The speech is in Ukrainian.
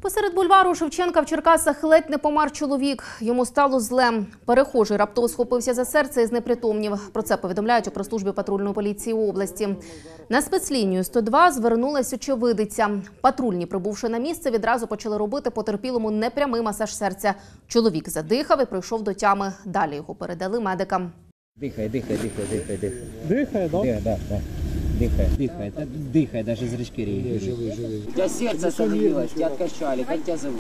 Посеред бульвару Шевченка в Черкасах ледь не помер чоловік. Йому стало зле. Перехожий раптово схопився за серце і знепритомнів. Про це повідомляють у прес-службі патрульної поліції області. На спецлінію 102 звернулась очевидиця. Патрульні, прибувши на місце, відразу почали робити потерпілому непрямий масаж серця. Чоловік задихав і прийшов до тями. Далі його передали медикам. Дихай. Дихає, так? Да. Дыхай, даже зрачки реагируют. У тебя сердце остановилось, тебя откачали, как тебя зовут?